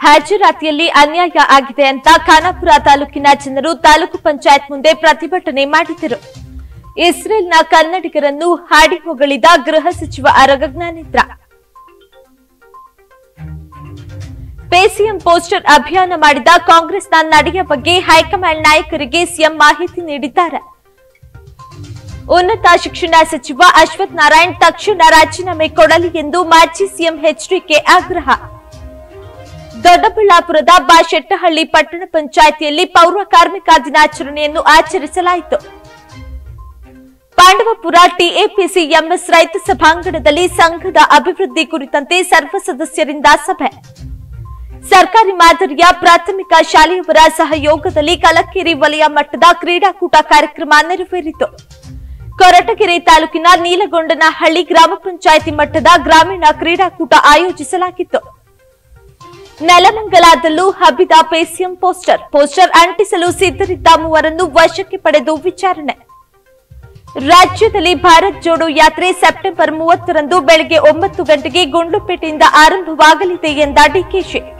ಹಾಜರಾತಿಯಲ್ಲಿ ಅನ್ಯಾಯ ಆಗಿದೆ ಅಂತ ಖಾನಾಪುರ ತಾಲೂಕಿನ ಜನರು ತಾಲೂಕು ಪಂಚಾಯತ್ ಮುಂದೆ ಪ್ರತಿಭಟನೆ ಮಾಡಿದರು. ಇಸ್ರೇಲ್ನ ಕನ್ನಡಿಗರನ್ನು ಹಾಡಿ ಹೊಗಳಿದ ಗೃಹ ಸಚಿವ ಆರಗ ಜ್ಞಾನೇಂದ್ರ. ಪೇಸಿಎಂ ಪೋಸ್ಟರ್ ಅಭಿಯಾನ ಮಾಡಿದ ಕಾಂಗ್ರೆಸ್ನ ನಡೆಯ ಬಗ್ಗೆ ಹೈಕಮಾಂಡ್ ನಾಯಕರಿಗೆ ಸಿಎಂ ಮಾಹಿತಿ ನೀಡಿದ್ದಾರೆ. ಉನ್ನತ ಶಿಕ್ಷಣ ಸಚಿವ ಅಶ್ವಥ್ ನಾರಾಯಣ್ ತಕ್ಷಣ ರಾಜೀನಾಮೆ ಕೊಡಲಿ ಎಂದು ಮಾಜಿ ಸಿಎಂ ಎಚ್ಡಿಕೆ ಆಗ್ರಹ. ದೊಡ್ಡಬಳ್ಳಾಪುರದ ಬಾಶೆಟ್ಟಹಳ್ಳಿ ಪಟ್ಟಣ ಪಂಚಾಯಿತಿಯಲ್ಲಿ ಪೌರ ಕಾರ್ಮಿಕ ದಿನಾಚರಣೆಯನ್ನು ಆಚರಿಸಲಾಯಿತು. ಪಾಂಡವಪುರ ಟಿಎಪಿಸಿ ಎಂಎಸ್ ರೈತ ಸಭಾಂಗಣದಲ್ಲಿ ಸಂಘದ ಅಭಿವೃದ್ಧಿ ಕುರಿತಂತೆ ಸರ್ವ ಸದಸ್ಯರಿಂದ ಸಭೆ. ಸರ್ಕಾರಿ ಮಾದರಿಯ ಪ್ರಾಥಮಿಕ ಶಾಲೆಯವರ ಸಹಯೋಗದಲ್ಲಿ ಕಲಕೇರಿ ವಲಯ ಮಟ್ಟದ ಕ್ರೀಡಾಕೂಟ ಕಾರ್ಯಕ್ರಮ ನೆರವೇರಿತು. ಕೊರಟಗೆರೆ ತಾಲೂಕಿನ ನೀಲಗೊಂಡನಹಳ್ಳಿ ಗ್ರಾಮ ಪಂಚಾಯಿತಿ ಮಟ್ಟದ ಗ್ರಾಮೀಣ ಕ್ರೀಡಾಕೂಟ ಆಯೋಜಿಸಲಾಗಿತ್ತು. ನೆಲಮಂಗಲದಲ್ಲೂ ಹಬ್ಬಿದ ಪೇಸಿಎಂ ಪೋಸ್ಟರ್ ಅಂಟಿಸಲು ಸಿದ್ಧರಿದ್ದ ಮೂವರನ್ನು ವಶಕ್ಕೆ ಪಡೆದು ವಿಚಾರಣೆ. ರಾಜ್ಯದಲ್ಲಿ ಭಾರತ್ ಜೋಡೋ ಯಾತ್ರೆ ಸೆಪ್ಟೆಂಬರ್ 30ರಂದು ಬೆಳಗ್ಗೆ 9 ಗಂಟೆಗೆ ಗುಂಡ್ಲುಪೇಟೆಯಿಂದ ಆರಂಭವಾಗಲಿದೆ ಎಂದ ಡಿಕೆಶಿ.